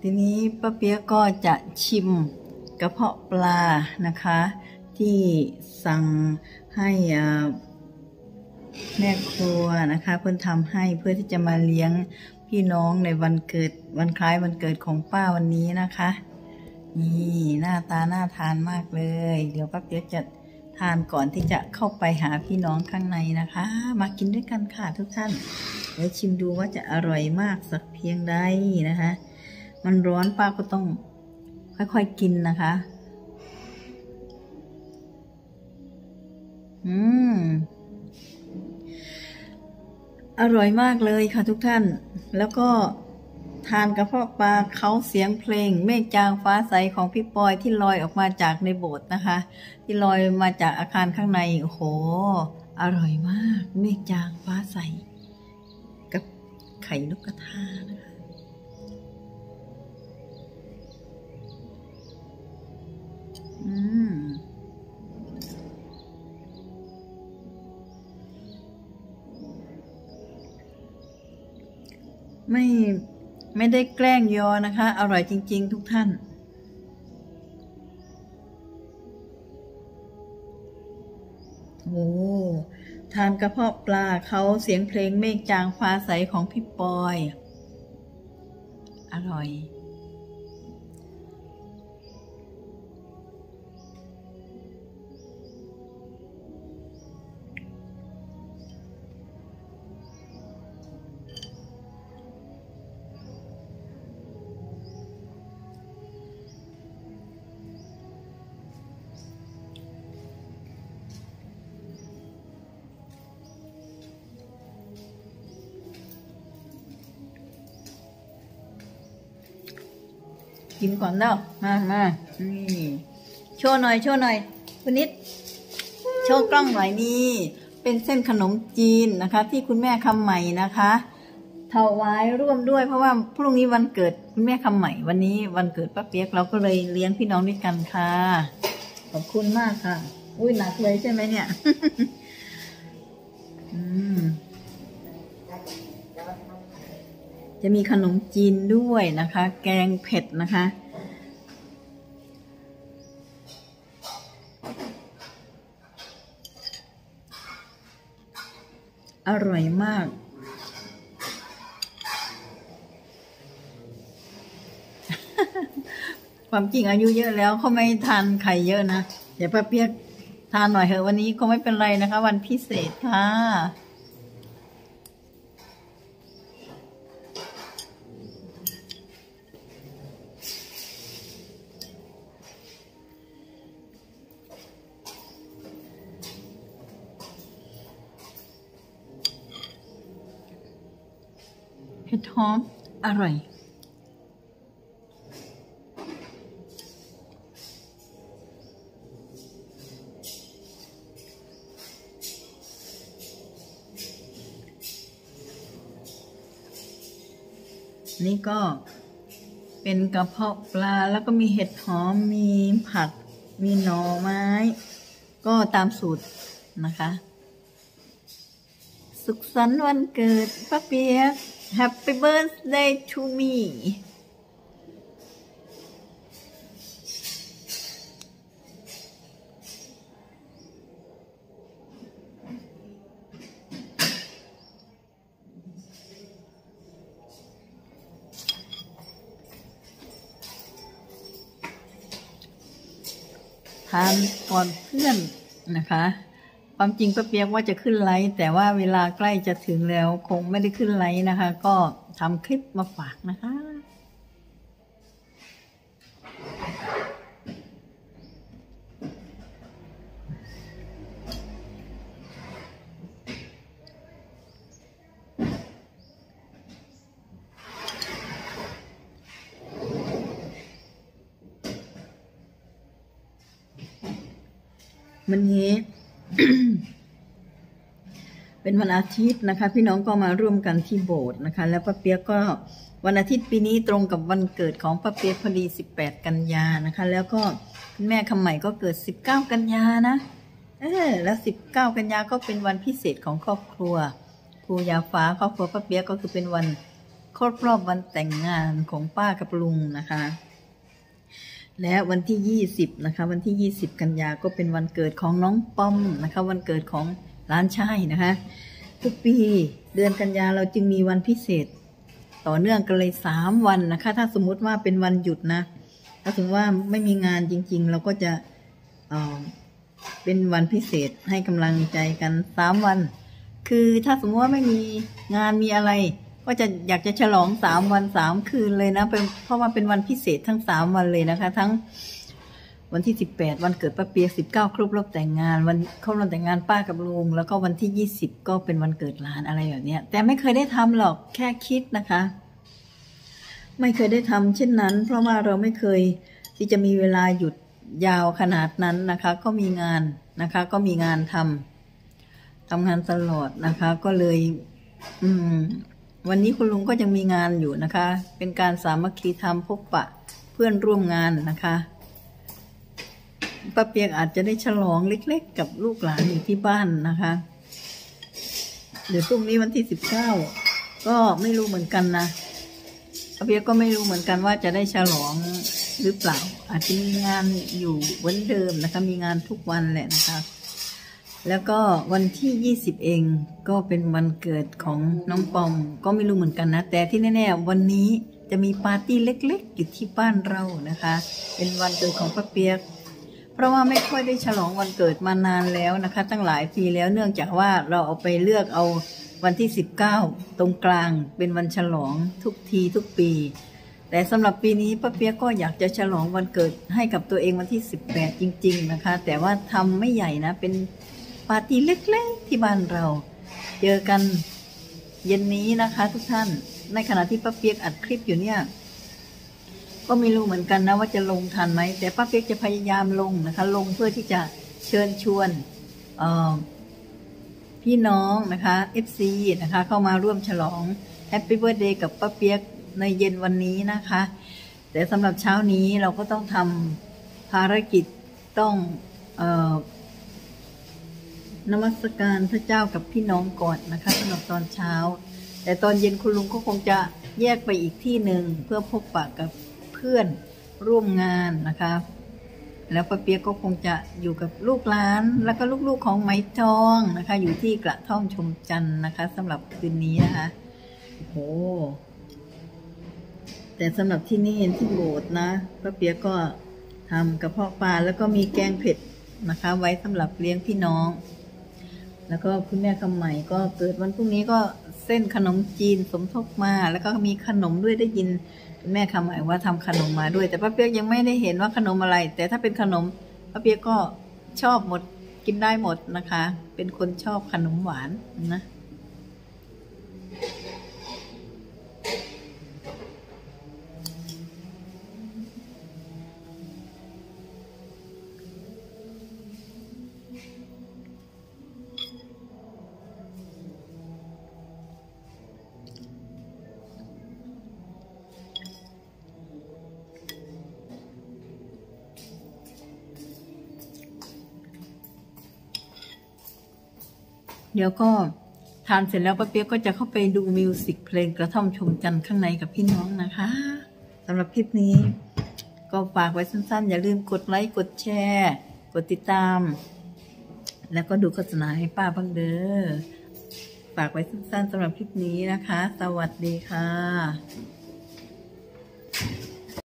ทีนี้ป้าเปี๊ยกก็จะชิมกระเพาะปลานะคะที่สั่งให้แม่ครัวนะคะเพื่อนทำให้เพื่อที่จะมาเลี้ยงพี่น้องในวันเกิดวันคล้ายวันเกิดของป้าวันนี้นะคะนี่หน้าตาน่าทานมากเลยเดี๋ยวป้าเปี๊ยกจะทานก่อนที่จะเข้าไปหาพี่น้องข้างในนะคะมากินด้วยกันค่ะทุกท่านเดี๋ยวชิมดูว่าจะอร่อยมากสักเพียงใดนะคะมันร้อนป้าก็ต้องค่อยๆกินนะคะอร่อยมากเลยค่ะทุกท่านแล้วก็ทานกระเพาะปลาเขาเสียงเพลงเมฆจางฟ้าใสของพี่ปอยที่ลอยออกมาจากในโบสถ์นะคะที่ลอยมาจากอาคารข้างในโอ้โหอร่อยมากเมฆจางฟ้าใสกับไข่นกกระทานะคะไม่ได้แกล้งยอนะคะอร่อยจริงๆทุกท่านโอ้ทานกระเพาะปลาเขาเสียงเพลงเมฆจางฟ้าใสของพี่ปอยอร่อยกินก่อนเด้อมานี่โชว์หน่อยคุณนิดโชว์กล้องหน่อยนี่เป็นเส้นขนมจีนนะคะที่คุณแม่คำใหม่นะคะถวายร่วมด้วยเพราะว่าพรุ่งนี้วันเกิดคุณแม่คำใหม่วันนี้วันเกิดป้าเปี๊ยกเราก็เลยเลี้ยงพี่น้องด้วยกันค่ะขอบคุณมากค่ะอุ้ยหนักเลยใช่ไหมเนี่ยจะมีขนมจีนด้วยนะคะแกงเผ็ดนะคะอร่อยมากความจริงอายุเยอะแล้วเขาไม่ทานไข่เยอะนะเดี๋ยวป้าเปี๊ยกทานหน่อยเถอะวันนี้คงไม่เป็นไรนะคะวันพิเศษค่ะเผ็ดหอมอร่อยนี่ก็เป็นกระเพาะปลาแล้วก็มีเห็ดหอมมีผักมีหน่อไม้ก็ตามสูตรนะคะสุขสันต์วันเกิดป้าเปี๊ยก Happy birthday to me ทานก่อนเพื่อนนะคะความจริงป้าเปี๊ยกว่าจะขึ้นไลฟ์แต่ว่าเวลาใกล้จะถึงแล้วคงไม่ได้ขึ้นไลฟ์นะคะก็ทำคลิปมาฝากนะคะวันนี้ เป็นวันอาทิตย์นะคะพี่น้องก็มาร่วมกันที่โบสถ์นะคะแล้วป้าเปี๊ยกก็วันอาทิตย์ปีนี้ตรงกับวันเกิดของป้าเปี๊ยกพอดี18 กันยานะคะแล้วก็คุณแม่คำใหม่ก็เกิด19 กันยานะแล้ว19 กันยาก็เป็นวันพิเศษของครอบครัวครูยาฟ้าครอบครัวป้าเปี๊ยกก็คือเป็นวันครบรอบวันแต่งงานของป้ากับลุงนะคะ และวันที่20นะคะวันที่20กันยาก็เป็นวันเกิดของน้องป้อมนะคะวันเกิดของหลานชายนะคะทุกปีเดือนกันยาเราจึงมีวันพิเศษต่อเนื่องกันเลย3วันนะคะถ้าสมมุติว่าเป็นวันหยุดนะถ้าสมมติว่าไม่มีงานจริงๆเราก็จะเป็นวันพิเศษให้กำลังใจกัน3วันคือถ้าสมมติว่าไม่มีงานมีอะไรก็จะอยากจะฉลอง3วัน3คืนเลยนะเพราะว่าเป็นวันพิเศษทั้ง3วันเลยนะคะทั้งวันที่18วันเกิดป้าเปียก19ครบรอบแต่งงานวันครบรอบแต่งงานป้ากับลุงแล้วก็วันที่20ก็เป็นวันเกิดหลานอะไรแบบนี้แต่ไม่เคยได้ทำหรอกแค่คิดนะคะไม่เคยได้ทำเช่นนั้นเพราะว่าเราไม่เคยที่จะมีเวลาหยุดยาวขนาดนั้นนะคะก็มีงานนะคะก็มีงานทำงานตลอดนะคะก็เลยวันนี้คุณลุงก็ยังมีงานอยู่นะคะเป็นการสามัคคีธรรมพบปะเพื่อนร่วมงานนะคะป้าเปียกอาจจะได้ฉลองเล็กๆกับลูกหลานอยู่ที่บ้านนะคะเดี๋ยวพรุ่งนี้วันที่19ก็ไม่รู้เหมือนกันนะป้าเปียกก็ไม่รู้เหมือนกันว่าจะได้ฉลองหรือเปล่าอาจจะมีงานอยู่เหมือนเดิมนะคะมีงานทุกวันแหละนะคะแล้วก็วันที่20เองก็เป็นวันเกิดของน้องปอมก็ไม่รู้เหมือนกันนะแต่ที่แน่ๆวันนี้จะมีปาร์ตี้เล็กๆอยู่ที่บ้านเรานะคะเป็นวันเกิดของป้าเปียกเพราะว่าไม่ค่อยได้ฉลองวันเกิดมานานแล้วนะคะตั้งหลายปีแล้วเนื่องจากว่าเราเอาไปเลือกเอาวันที่19ตรงกลางเป็นวันฉลองทุกทีทุกปีแต่สำหรับปีนี้ป้าเปียกก็อยากจะฉลองวันเกิดให้กับตัวเองวันที่18จริงๆนะคะแต่ว่าทำไม่ใหญ่นะเป็นปาร์ตี้เล็กๆที่บ้านเราเจอกันเย็นนี้นะคะทุกท่านในขณะที่ป้าเปียกอัดคลิปอยู่เนี่ยก็ไม่รู้เหมือนกันนะว่าจะลงทันไหมแต่ป้าเปียกจะพยายามลงนะคะลงเพื่อที่จะเชิญชวนพี่น้องนะคะ FC นะคะเข้ามาร่วมฉลองแฮปปี้เบิร์ธเดย์กับป้าเปียกในเย็นวันนี้นะคะแต่สำหรับเช้านี้เราก็ต้องทำภารกิจต้องนมัสการพระเจ้ากับพี่น้องก่อนนะคะสำหรับตอนเช้าแต่ตอนเย็นคุณลุงก็คงจะแยกไปอีกที่หนึ่งเพื่อพบปะกับเพื่อนร่วมงานนะคะแล้วป้าเปียกก็คงจะอยู่กับลูกหลานแล้วก็ลูกๆของไหมทองนะคะอยู่ที่กระท่อมชมจันทร์นะคะสำหรับคืนนี้นะคะโอ้แต่สำหรับที่นี่ที่โบสถ์นะป้าเปียกก็ทำกระเพาะปลาแล้วก็มีแกงเผ็ดนะคะไว้สำหรับเลี้ยงพี่น้องแล้วก็คุณแม่คำใหม่ก็เกิดวันพรุ่งนี้ก็เส้นขนมจีนสมทบมาแล้วก็มีขนมด้วยได้ยินคุณแม่คำใหม่ว่าทำขนมมาด้วยแต่ป้าเปียกยังไม่ได้เห็นว่าขนมอะไรแต่ถ้าเป็นขนมป้าเปียกก็ชอบหมดกินได้หมดนะคะเป็นคนชอบขนมหวานนะเดี๋ยวก็ทานเสร็จแล้วป้าเปียกก็จะเข้าไปดูมิวสิกเพลงกระท่อมชมจันทร์ข้างในกับพี่น้องนะคะสำหรับคลิปนี้ก็ฝากไว้สั้นๆอย่าลืมกดไลค์กดแชร์กดติดตามแล้วก็ดูโฆษณาให้ป้าบ้างเด้อฝากไว้สั้นๆสำหรับคลิปนี้นะคะสวัสดีค่ะ